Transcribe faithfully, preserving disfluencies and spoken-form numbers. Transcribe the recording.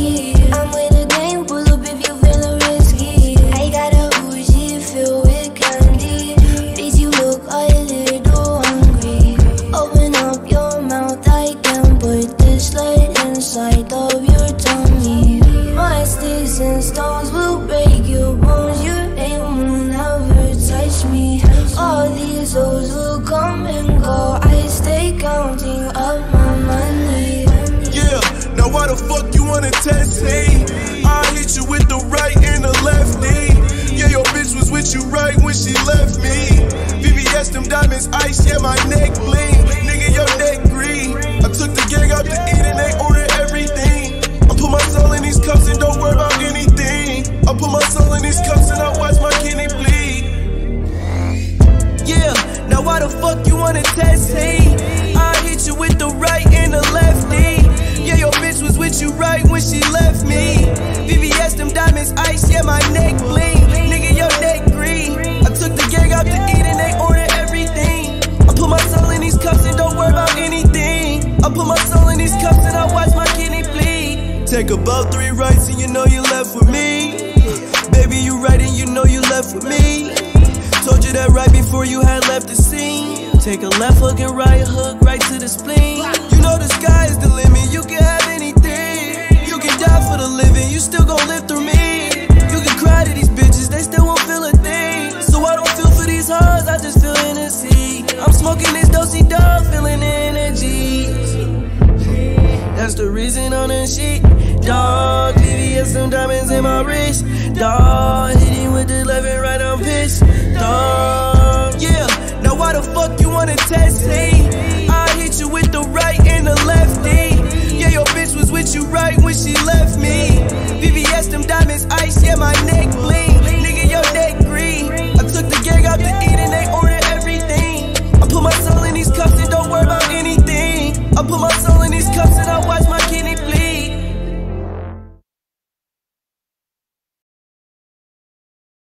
whiskey. I'm with a gang, pull up if you feeling risky. I got a Uzi filled with candy. Please, you look a little hungry. Open up your mouth, I can put this light inside of your tummy. My sticks and stones will break your bones. You ain't will never touch me. All these hoes will come and go. I stay counting up my money. Yeah, now why the fuck you wanna test me? I hit you with the right and the left knee. Yeah, your bitch was with you right when she left me. V V S, them diamonds ice, yeah, my neck bling. Nigga, your neck green. I took the gang out to eat and they ordered everything. I put my soul in these cups and don't worry about anything. I put my soul in these cups and I watch my kidney bleed. Yeah, now why the fuck you wanna test me? I hit you with the right and the left knee. Yeah, your bitch was with you right when she left me. V V S, them diamonds ice, yeah, my neck bling. Nigga, your neck green. I took the gang out to eat and they ordered everything. I put my soul in these cups and don't worry about anything. I put my soul in these cups and I watch my kidney bleed. Take about three rights and you know you left with me. Baby, you right and you know you left with me. Told you that right before you had left the scene. Take a left hook and right hook right to the spleen. You know the sky is the limit, you can have anything. You can die for the living, you still gon' live through me. You can cry to these bitches, they still won't feel a thing. So I don't feel for these hoes, I just feel Hennessy. I'm smoking this dosey dog, feeling the energy. That's the reason on the sheet. Dog, V V S, some diamonds in my wrist. Dog, hitting with the left and right, I'm pissed. Dog, yeah, now why the fuck you wanna test me? I hit you with the right and the left knee. Yeah, your bitch was with you right when she left me. V V S, them diamonds ice, yeah, my neck bling.